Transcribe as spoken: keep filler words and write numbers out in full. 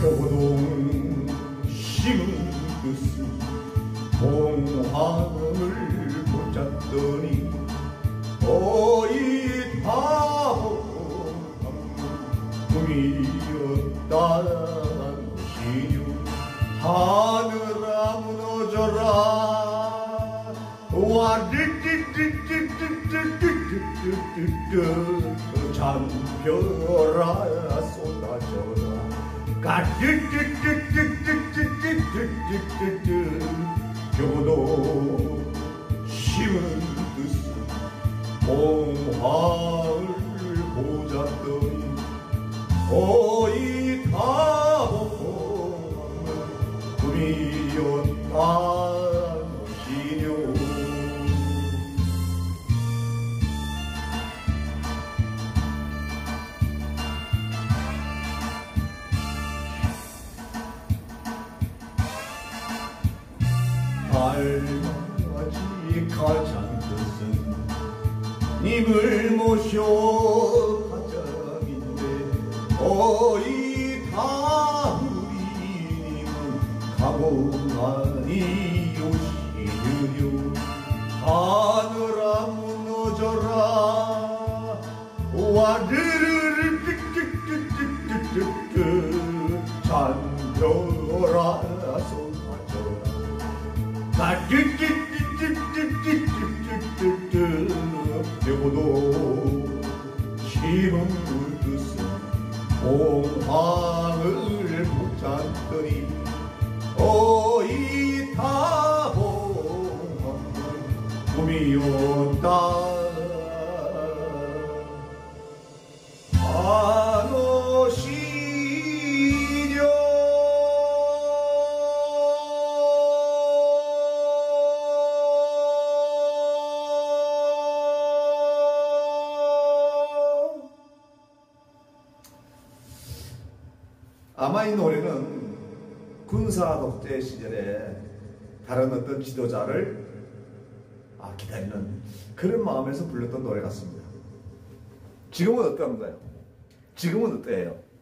표고동 심은 뜻은 봉황을 붙잡더니 어이 바보 꿈이었다는 시류 하늘아 무너져라 와르르르르르르르르르 잔별아 쏟아져라 가르르르르르르르르르 표고도 심은 뜻은 봉황을 보잡더니 어이 다봉황은 꿈이었다 시뇨 알맞이 가장 뜻은 님을 모셔 가장인데 어이 다우리님은 가봉하니 요시느뇨 하늘아 무너져라 와르르르르르르르르 잔별아 쏟아져라 가르르르르르르르르 표고도 심은 뜻은 봉황을 붙잡더니 어이 다봉황은 꿈이었다 한오시녀 아마 이 노래는 군사 독재 시절에 다른 어떤 지도자를 아, 기다리는 그런 마음에서 불렀던 노래 같습니다. 지금은 어떤가요? 지금은 어때요?